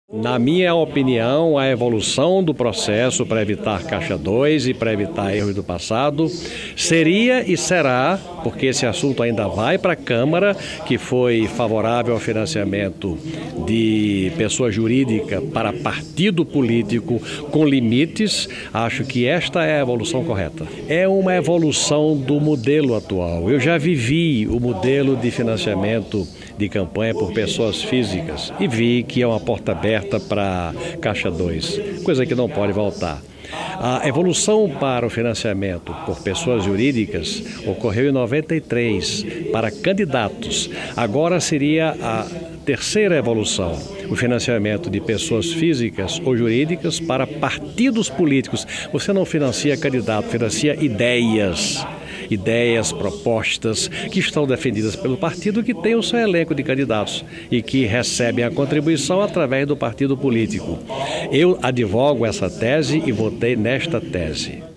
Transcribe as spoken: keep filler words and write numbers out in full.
Na minha opinião, a evolução do processo para evitar Caixa dois e para evitar erros do passado seria e será, porque esse assunto ainda vai para a Câmara, que foi favorável ao financiamento de pessoa jurídica para partido político com limites. Acho que esta é a evolução correta. É uma evolução do modelo atual. Eu já vivi o modelo de financiamento de campanha por pessoas físicas e vi que é uma porta aberta para Caixa dois, coisa que não pode voltar. A evolução para o financiamento por pessoas jurídicas ocorreu em noventa e três para candidatos. Agora seria a terceira evolução, o financiamento de pessoas físicas ou jurídicas para partidos políticos. Você não financia candidato, financia ideias. ideias, propostas que estão defendidas pelo partido, que tem o seu elenco de candidatos e que recebem a contribuição através do partido político. Eu advogo essa tese e votei nesta tese.